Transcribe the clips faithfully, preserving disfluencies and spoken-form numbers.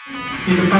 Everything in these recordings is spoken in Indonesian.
di depan.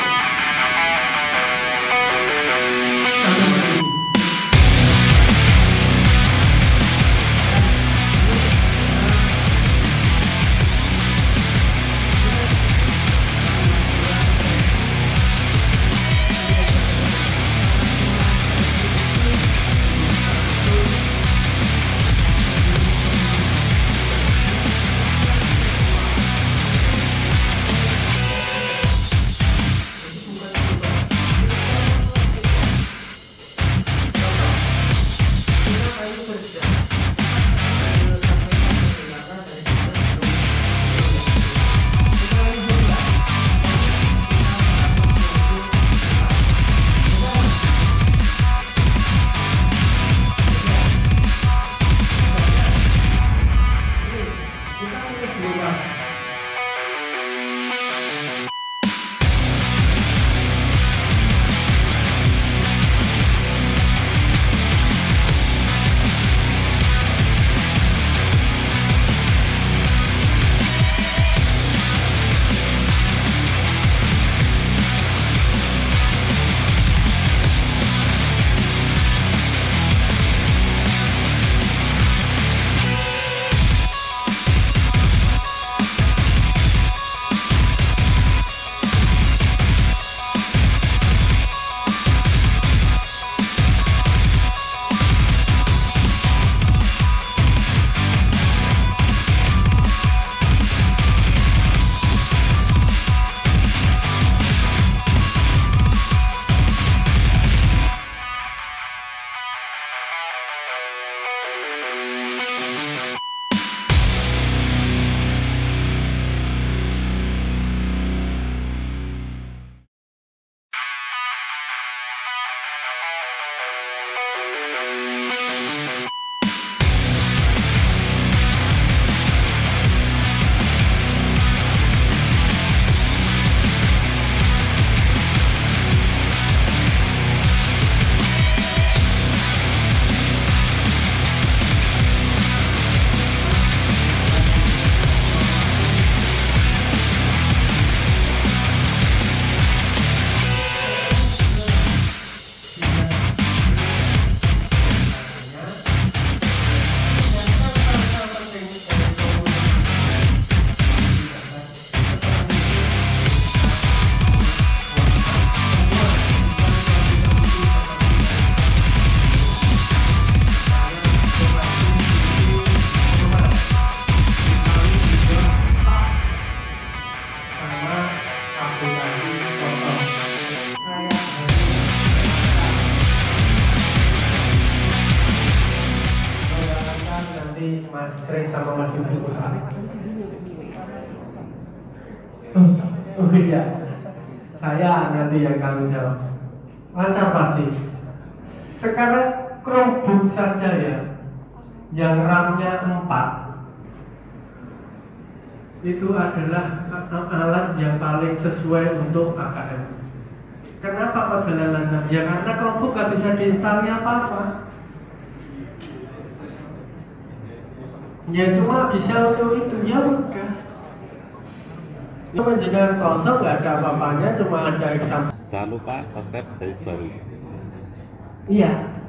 Mas Kris sama Mas Yudi usaha. Oh, oh iya, saya nanti yang tanggung jawab. Lancar pasti. Sekarang Chromebook saja ya, yang RAM-nya empat, itu adalah alat yang paling sesuai untuk K K M. Kenapa kok jalan lancar? Ya karena Chromebook gak bisa diinstalnya apa-apa. Ya cuma bisa untuk itu, ya udah. Itu menjadikan kosong, nggak ada apa-apanya, cuma ada exam. Jangan lupa subscribe Jayus Baru. Iya.